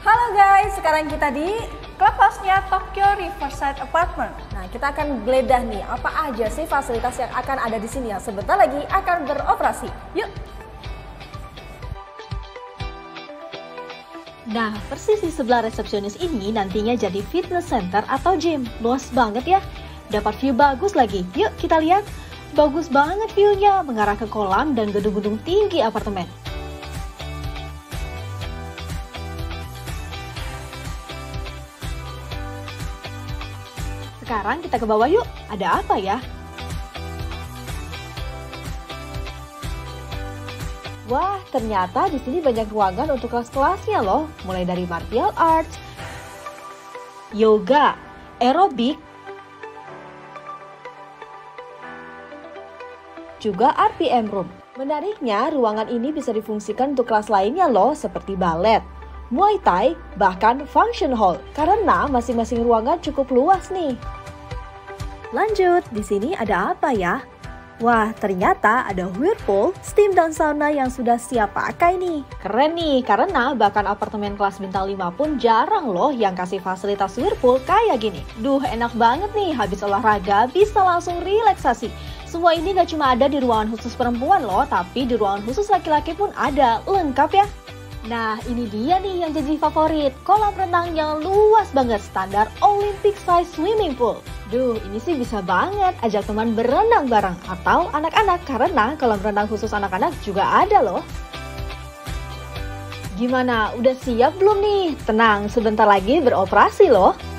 Halo guys, sekarang kita di clubhouse-nya Tokyo Riverside Apartment. Nah, kita akan geledah nih, apa aja sih fasilitas yang akan ada di sini yang sebentar lagi akan beroperasi. Yuk! Nah, persis di sebelah resepsionis ini nantinya jadi fitness center atau gym. Luas banget ya. Dapat view bagus lagi. Yuk kita lihat. Bagus banget view-nya, mengarah ke kolam dan gedung-gedung tinggi apartemen. Sekarang kita ke bawah yuk. Ada apa ya? Wah, ternyata di sini banyak ruangan untuk kelas-kelasnya loh. Mulai dari martial arts, yoga, aerobik, juga RPM room. Menariknya, ruangan ini bisa difungsikan untuk kelas lainnya loh, seperti ballet, Muay Thai, bahkan function hall, karena masing-masing ruangan cukup luas nih. Lanjut, di sini ada apa ya? Wah, ternyata ada whirlpool, steam dan sauna yang sudah siap pakai nih. Keren nih, karena bahkan apartemen kelas bintang 5 pun jarang loh yang kasih fasilitas whirlpool kayak gini. Duh, enak banget nih, habis olahraga bisa langsung relaksasi. Semua ini gak cuma ada di ruangan khusus perempuan loh, tapi di ruangan khusus laki-laki pun ada, lengkap ya. Nah, ini dia nih yang jadi favorit, kolam renang yang luas banget, standar Olympic size swimming pool. Duh, ini sih bisa banget ajak teman berenang bareng atau anak-anak karena kolam renang khusus anak-anak juga ada loh. Gimana, udah siap belum nih? Tenang, sebentar lagi beroperasi loh.